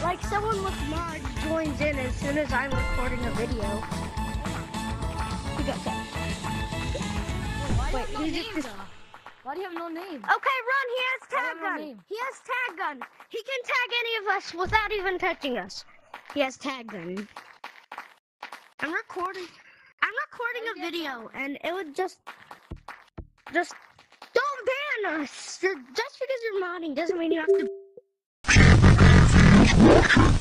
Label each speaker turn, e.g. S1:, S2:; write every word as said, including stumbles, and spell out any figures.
S1: Like someone with mods joins in as soon as I'm recording a video. He got that.
S2: Wait,
S1: Wait,
S2: no
S1: he
S2: name,
S1: just.
S2: though? Why do you have no name?
S1: Okay, run. He has
S2: I
S1: tag
S2: have no
S1: gun.
S2: name.
S1: He has tag gun. He can tag any of us without even touching us. He has tag gun. I'm recording. I'm recording a video, and it would just, just don't ban us. Just because you're modding doesn't mean you have to.